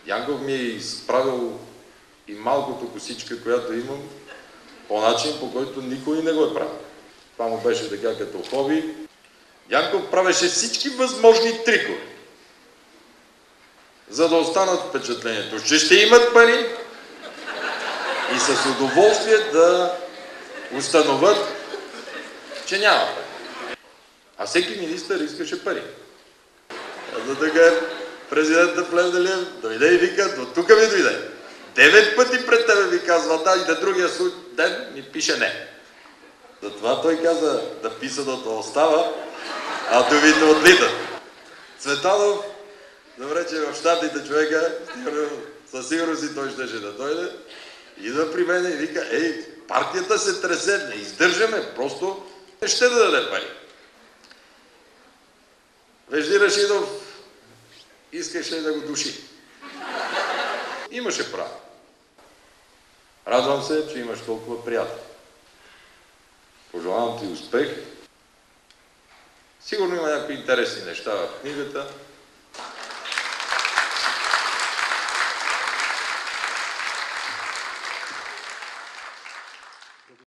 Янков ми е изправил и малкото косичка, която имам, по начин, по който никой не го е правил. Това му беше така като хоби. Янков правеше всички възможни трикове, за да останат впечатлението, че ще имат пари и с удоволствие да установят, че няма пари. А всеки министър искаше пари. За така президентът Плевнелиев дойде и вика, до тук ми дойде. 9 пъти пред тебе ми казва да и на другия ден ми пише не. Затова той каза, да писаното остава, а думите отлитат. Цветанов, добре, че в щатите човека, със сигурност и той щеше да дойде, идва при мен и вика, ей, партията се тресе, не издържаме, просто не ще да даде пари. Вежди Рашидов искаше да го души. Имаше право. Радвам се, че имаш толкова приятели. Пожелавам ти успех. Сигурно има някакви интересни неща в книгата.